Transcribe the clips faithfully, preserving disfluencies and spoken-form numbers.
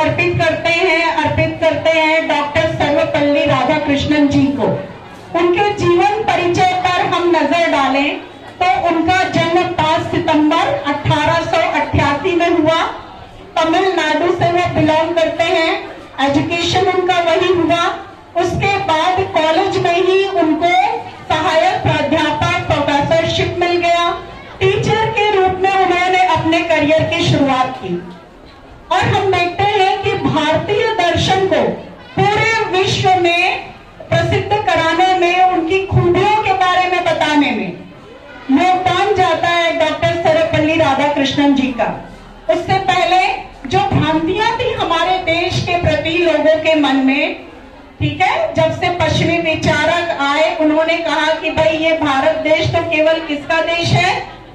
समर्पित करते हैं, अर्पित करते हैं डॉक्टर सर्वपल्ली राधाकृष्णन जी को। उनके जीवन परिचय पर हम नजर डालें तो उनका जन्म पाँच सितंबर अठारह सौ अट्ठासी में हुआ। तमिलनाडु से वो बिलोंग करते हैं। एजुकेशन उनका वही हुआ। उसके बाद कॉलेज में ही उनको सहायक प्राध्यापक प्रोफेसरशिप मिल गया। टीचर के रूप में उन्होंने अपने करियर की शुरुआत की। और हम देखते हैं कि भारतीय दर्शन को पूरे विश्व में प्रसिद्ध कराने में, उनकी खूबियों के बारे में बताने में योगदान जाता है डॉक्टर सर्वपल्ली राधाकृष्णन जी का। उससे पहले जो भ्रांतियां थी हमारे देश के प्रति लोगों के मन में, ठीक है, जब से पश्चिमी विचारक आए उन्होंने कहा कि भाई ये भारत देश तो केवल किसका देश है,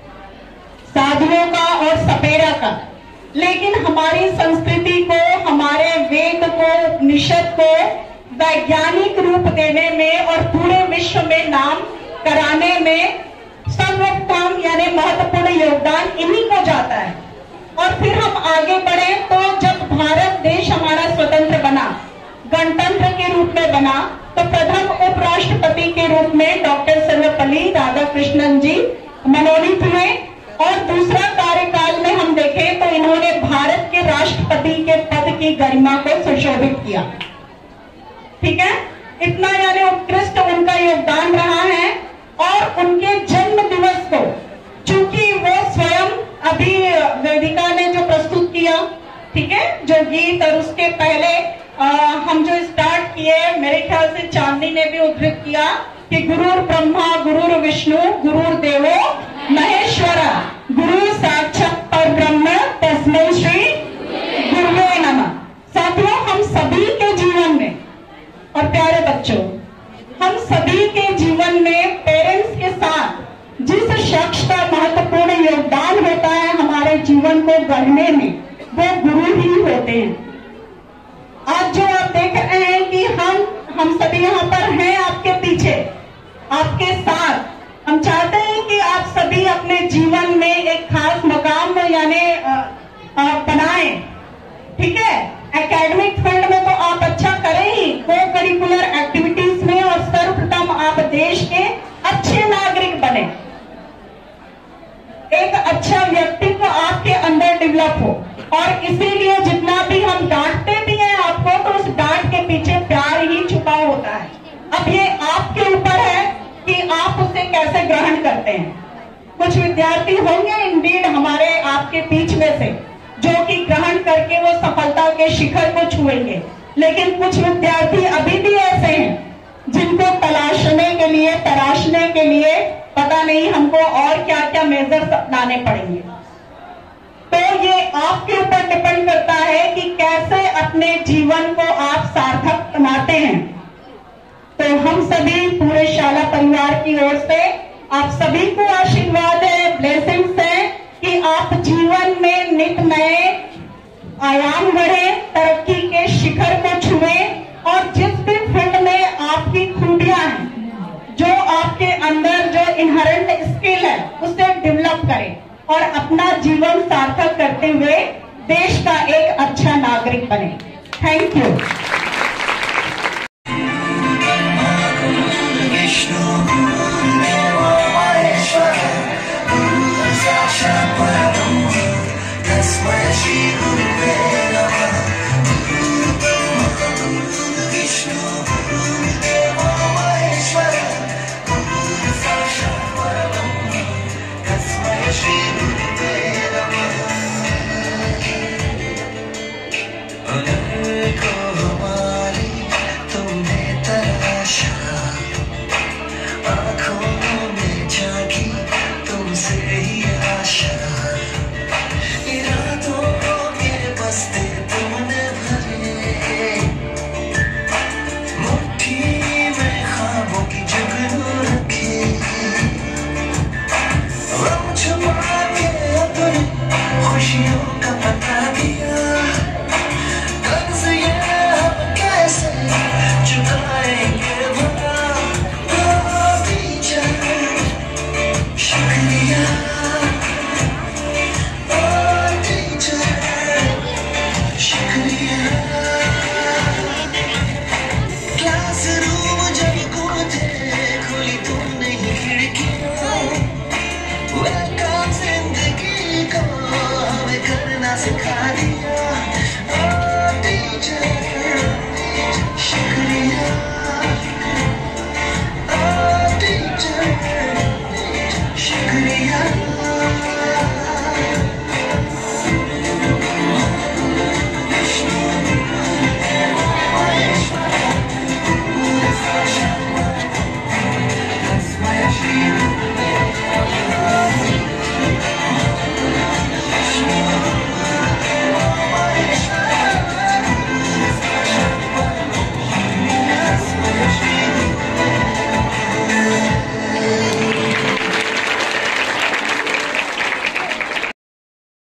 साधुओं का और सपेरा का। लेकिन हमारी संस्कृति को, हमारे वेद को, उपनिषद को वैज्ञानिक रूप देने में और पूरे विश्व में नाम कराने में सर्वोत्तम यानी महत्वपूर्ण योगदान इन्हीं को जाता है। और फिर हम आगे बढ़े तो जब भारत देश हमारा स्वतंत्र बना, गणतंत्र के रूप में बना, तो प्रथम उपराष्ट्रपति के रूप में डॉक्टर सर्वपल्ली राधाकृष्णन जी मनोनीत हुए। और दूसरा कार्यकाल में हम देखें तो इन्होंने भारत के राष्ट्रपति के पद की गरिमा को सुशोभित किया। ठीक है, इतना यानी उत्कृष्ट उनका योगदान रहा है। और उनके जन्म दिवस को चूंकि वो स्वयं अभी वेदिका ने जो प्रस्तुत किया, ठीक है, जो गीत, और उसके पहले आ, हम जो स्टार्ट किए, मेरे ख्याल से चांदनी ने भी उद्धृत किया कि गुरुर ब्रह्मा गुरुर विष्णु गुरुर देवो महेश्वर गुरु साक्षात परब्रह्म तस्मै श्री गुरुवे नमः। साथियों, हम सभी के जीवन में, और प्यारे बच्चों, हम सभी के जीवन में पेरेंट्स के साथ जिस शख्स का महत्वपूर्ण योगदान होता है हमारे जीवन को गढ़ने में, वो गुरु ही होते हैं। आज जो आप देख रहे हैं कि हम हम सभी यहाँ पर हैं, आपके पीछे, आपके साथ। हम चाहते हैं कि आप सभी अपने जीवन में एक खास मकाम यानी बनाएं, ठीक है। एकेडमिक फील्ड में तो आप अच्छा करें ही, को करिकुलर एक्टिविटीज में, और सर्वप्रथम आप देश के अच्छे नागरिक बने, एक अच्छा व्यक्तित्व आपके अंदर डेवलप हो। और इसीलिए जितना भी हम डांटते भी हैं आपको, तो उस डांट के पीछे प्यार ही छुपा होता है। अब ये आपके ऊपर है कि आप उसे कैसे ग्रहण करते हैं। कुछ विद्यार्थी होंगे इंडीड हमारे आपके बीच में से जो कि ग्रहण करके वो सफलता के शिखर को छुएंगे, लेकिन कुछ विद्यार्थी अभी भी ऐसे हैं जिनको तलाशने के लिए, तराशने के लिए पता नहीं हमको और क्या क्या मेजर्स अपनाने पड़ेंगे। तो ये आपके ऊपर डिपेंड करता है कि कैसे अपने जीवन को आप सार्थक बनाते हैं। तो हम सभी पूरे शाला परिवार की ओर से आप सभी को आशीर्वाद है, ब्लेसिंग्स है कि आप जीवन में नित नए आयाम बढ़े, तरक्की के शिखर को छुए, और जिस भी फील्ड में आपकी खूबियां हैं, जो आपके अंदर जो इनहेरेंट स्किल है, उसे डेवलप करें और अपना जीवन सार्थक करते हुए देश का एक अच्छा नागरिक बने। Thank you. That's